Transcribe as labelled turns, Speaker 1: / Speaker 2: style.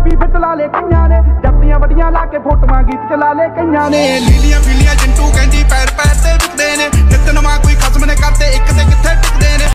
Speaker 1: Beef चला ले कईयां ने, जफ्तियां वड्डियां ला के फोटोआं गीत चला ले कईयां ने। लीलियां पीलियां चिंटू कहंदी पैर पैर ते विकदे ने।